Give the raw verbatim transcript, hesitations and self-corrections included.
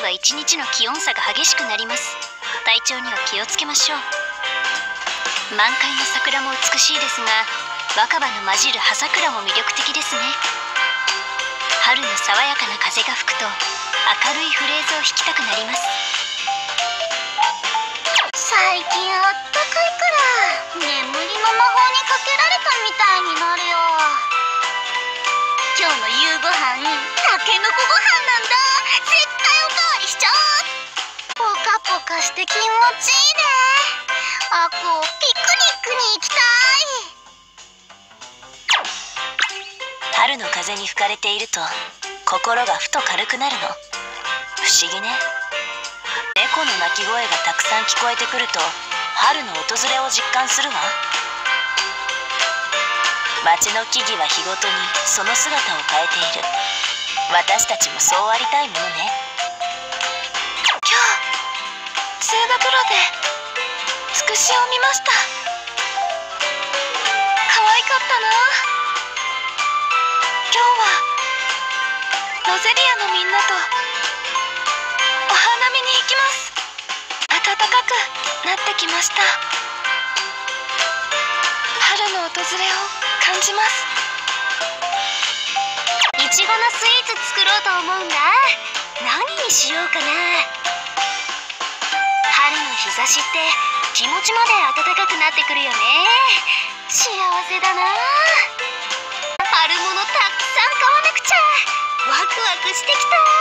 は一日の気温差が激しくなります。体調には気をつけましょう。満開の桜も美しいですが、若葉の混じる葉桜も魅力的ですね。春の爽やかな風が吹くと明るいフレーズを弾きたくなります。 最近あったかいから眠りの魔法にかけられたみたいになるよ。今日の夕ご飯たけのこご飯なんだ。絶対おかわりしちゃおう。ポカポカして気持ちいいね。あこピクニックに行きたい。 春の風に吹かれていると心がふと軽くなるの。不思議ね。猫の鳴き声がたくさん聞こえてくると春の訪れを実感するわ。街の木々は日ごとにその姿を変えている。私たちもそうありたいものね。 今日通学路でつくしを見ました。可愛かったな。今日はロゼリアのみんなとお花見に行きます。暖かくなってきました。春の訪れを感じます。いちごのスイーツ作ろうと思うんだ。何にしようかな。春の日差しって気持ちまで暖かくなってくるよね。幸せだな。春物たくさん買わなくちゃ。ワクワクしてきた。